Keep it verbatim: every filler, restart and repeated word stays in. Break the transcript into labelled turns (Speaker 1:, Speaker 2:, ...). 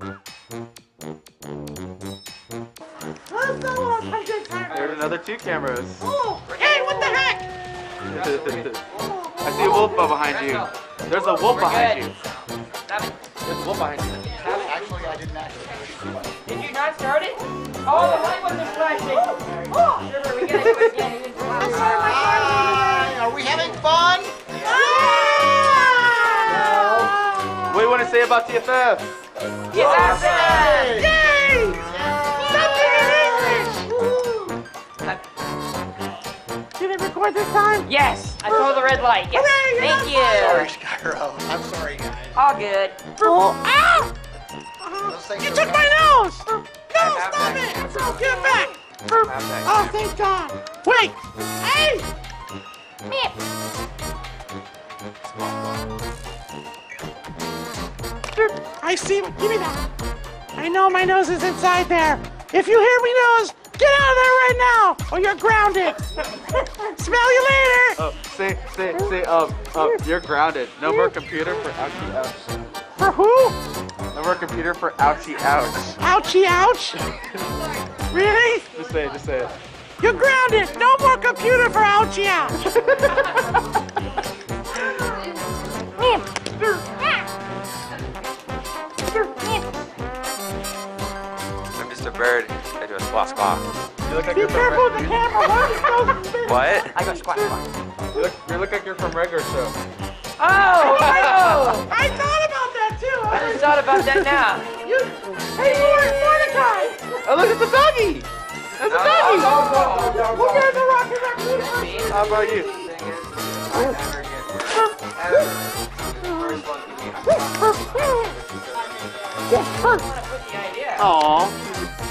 Speaker 1: There's another two cameras.
Speaker 2: Oh, hey, what the heck?
Speaker 1: I see a wolf behind you. There's a wolf
Speaker 3: We're
Speaker 1: behind
Speaker 3: good.
Speaker 1: you. There's a wolf behind you.
Speaker 2: Actually, I didn't actually.
Speaker 3: Did you not start it? Oh, the light wasn't flashing. Oh, Sherbert, we gotta do it again.
Speaker 2: I'm sorry, my God. Are we having fun?
Speaker 1: What do you want to say about T F F?
Speaker 3: Yes, awesome!
Speaker 2: Yay! Something in English! Did it record this time?
Speaker 3: Yes, I saw the red light. Yes.
Speaker 2: Hooray,
Speaker 3: Thank
Speaker 2: Sorry,
Speaker 3: you.
Speaker 2: Skyro. I'm sorry, guys.
Speaker 3: All good.
Speaker 2: Oh, ow! You took my nose! No, stop it! Oh, give it back! Oh, thank God! Wait! Hey!
Speaker 3: Meep.
Speaker 2: I see. Give me that. I know my nose is inside there. If you hear me nose, get out of there right now, or you're grounded. Smell you later.
Speaker 1: Oh, say, say, say, um, um, you're grounded. No more computer for ouchie ouch.
Speaker 2: For who?
Speaker 1: No more computer for ouchie ouch.
Speaker 2: Ouchie ouch. Really?
Speaker 1: Just say it, just say it.
Speaker 2: You're grounded. No more computer for ouchie ouch.
Speaker 4: I'm Mister Bird. I do a squawk squawk.
Speaker 1: You look like
Speaker 2: Be
Speaker 1: you're
Speaker 2: careful
Speaker 1: from
Speaker 2: with the camera. Why are you so
Speaker 4: What?
Speaker 3: I go squat, squat.
Speaker 1: you look, you look like you're from Regular Show.
Speaker 3: Oh, oh!
Speaker 2: I thought about that too.
Speaker 3: I just thought about that now.
Speaker 2: You, hey, Mor- Mordecai.
Speaker 1: Oh, look, it's a doggy. It's a doggy.
Speaker 2: We'll get in the Rocky Raccoon.
Speaker 1: How about you?
Speaker 3: I want to put the idea.
Speaker 1: Aww.